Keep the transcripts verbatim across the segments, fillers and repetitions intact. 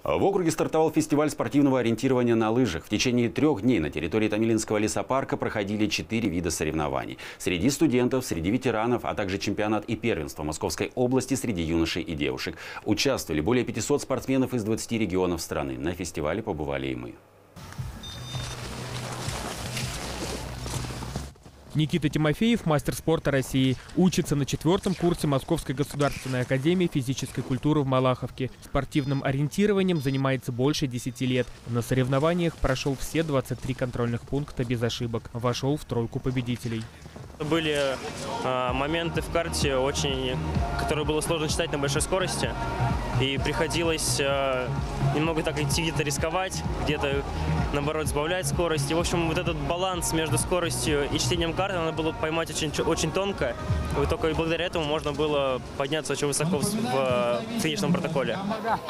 В округе стартовал фестиваль спортивного ориентирования на лыжах. В течение трех дней на территории Томилинского лесопарка проходили четыре вида соревнований. Среди студентов, среди ветеранов, а также чемпионат и первенство Московской области среди юношей и девушек. Участвовали более пятисот спортсменов из двадцати регионов страны. На фестивале побывали и мы. Никита Тимофеев – мастер спорта России. Учится на четвертом курсе Московской государственной академии физической культуры в Малаховке. Спортивным ориентированием занимается больше десяти лет. На соревнованиях прошел все двадцать три контрольных пункта без ошибок. Вошел в тройку победителей. Были э, моменты в карте, очень, которые было сложно читать на большой скорости. И приходилось э, немного так идти, где-то рисковать, где-то, наоборот, сбавлять скорость. И, в общем, вот этот баланс между скоростью и чтением карты надо было поймать очень, очень тонко. И только благодаря этому можно было подняться очень высоко в, в, в финишном протоколе.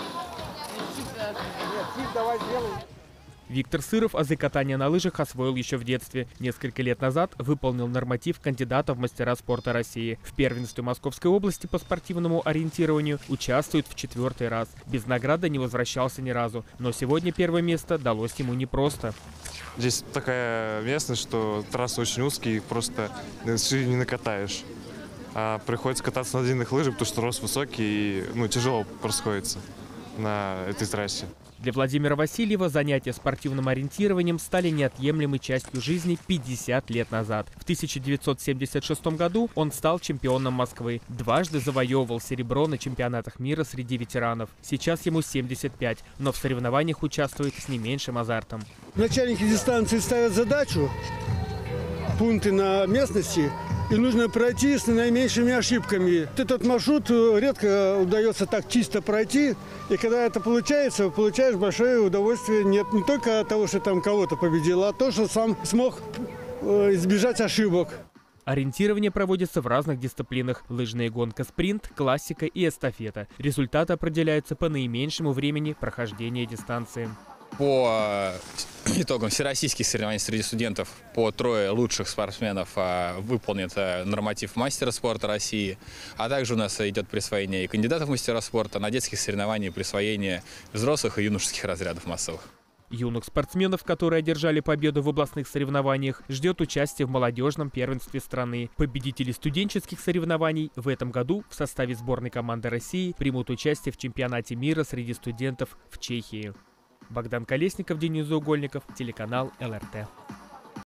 Виктор Сыров азы катания на лыжах освоил еще в детстве. Несколько лет назад выполнил норматив кандидата в мастера спорта России. В первенстве Московской области по спортивному ориентированию участвует в четвертый раз. Без награды не возвращался ни разу. Но сегодня первое место далось ему непросто. Здесь такая местность, что трассы очень узкие, просто не накатаешь. А приходится кататься на длинных лыжах, потому что рост высокий и ну, тяжело расходится на этой трассе. Для Владимира Васильева занятия спортивным ориентированием стали неотъемлемой частью жизни пятьдесят лет назад. В тысяча девятьсот семьдесят шестом году он стал чемпионом Москвы. Дважды завоевывал серебро на чемпионатах мира среди ветеранов. Сейчас ему семьдесят пять, но в соревнованиях участвует с не меньшим азартом. Начальники дистанции ставят задачу, пункты на местности, и нужно пройти с наименьшими ошибками. Этот маршрут редко удается так чисто пройти. И когда это получается, получаешь большое удовольствие. Нет не только от того, что там кого-то победил, а то, что сам смог избежать ошибок. Ориентирование проводится в разных дисциплинах. Лыжная гонка, спринт, классика и эстафета. Результаты определяются по наименьшему времени прохождения дистанции. По итогам всероссийских соревнований среди студентов по трое лучших спортсменов выполнит норматив мастера спорта России, а также у нас идет присвоение и кандидатов в мастера спорта, на детских соревнованиях присвоение взрослых и юношеских разрядов массовых. Юных спортсменов, которые одержали победу в областных соревнованиях, ждет участие в молодежном первенстве страны. Победители студенческих соревнований в этом году в составе сборной команды России примут участие в чемпионате мира среди студентов в Чехии. Богдан Колесников, Денис Заугольников, телеканал эл эр тэ.